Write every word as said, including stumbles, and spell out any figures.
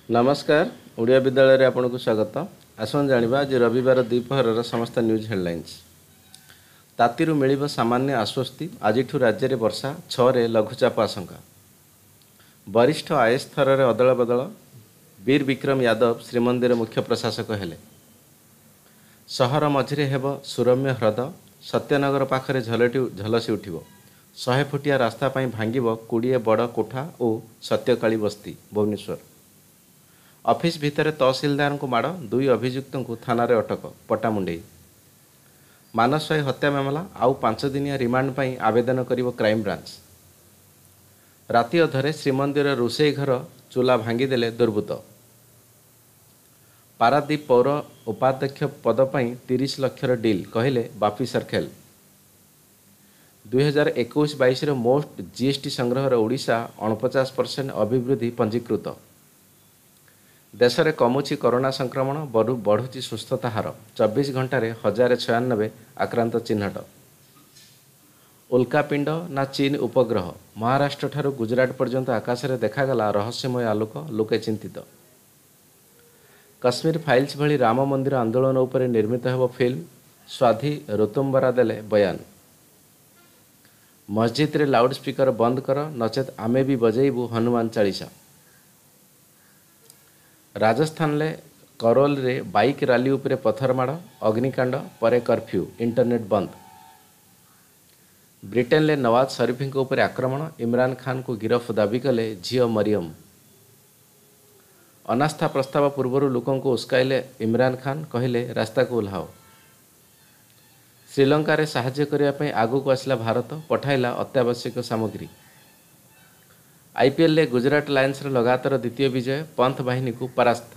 नमस्कार ओडिया विद्यालय आपन को स्वागत। आसन जानिबा आज रविवार द्विपहर समस्त न्यूज हेडलाइंस। तातीरु मिलिब सामान्य आश्वस्ति। आजिठु राज्य में वर्षा छे लघुचाप आशंका। वरिष्ठ आईएएस स्तर में अदल बदल। वीर विक्रम यादव श्रीमंदिर मुख्य प्रशासक हेले। सहर मझिरे हेब सुरम्य ह्रद। सत्यनगर पाखरे झलटी झलसी उठिब। शहे फुटिया रास्ता पाई भांगिब कोड़े बड़ कोठा और सत्यकाली बस्ती भुवनेश्वर। ऑफिस भितर तहसिलदार को माड़ दुई अभियुक्त को थाना रे अटक पट्टामुंडई। मानसाई हत्या मामला आउ पांच दिनिया रिमांड पाई आवेदन करिवो क्राइम ब्रांच। राति अधरे श्रीमंदिर रोषेई घर चूला भांगीदेले दुर्बृत्त। पारादीप पौर उपाध्यक्ष पद पाई तीस लक्षर डील कहले बापी सरखेल। दुई हजार इक्कीस बाईस मोस्ट जीएसटी संग्रह ओडिशा अणपचास परसेंट अभिवृद्धि पंजीकृत। देश में कमुची कोरोना संक्रमण बढ़ुची सुस्थता हार। चौबीस घंटे हजार छयानबे आक्रांत चिन्हट। उल्कापिंड ना चीन उपग्रह। महाराष्ट्र ठारू गुजरात पर्यंत आकाश में देखागला रहस्यमय आलोक। लोके चिंतित। कश्मीर फाइल्स भली राम मंदिर आंदोलन उपर निर्मित हेब फिल्म। स्वाधी ऋतुम्बरा देले बयान। मस्जिद रे लाउड स्पीकर बंद कर नचेत आमे भी बजेबू हनुमान चालीसा। राजस्थान ले करोल रे बाइक रैली उपरे पत्थर माड़। अग्निकांड परे कर्फ्यू इंटरनेट बंद। ब्रिटेन ले नवाज शरीफ उपर आक्रमण। इमरान खान को गिरफ दाबी कले झील मरियम। अनास्था प्रस्ताव पूर्व लोकों को उस्काइले इमरान खान कहले रास्ता को ओह्लाओ। श्रीलंका रे साहाय्य करने आगू को आसला भारत पठाइला अत्यावश्यक सामग्री। आईपीएल ले गुजरात लायंस लगातार द्वितीय विजय। पंथ बाहिनी को परास्त।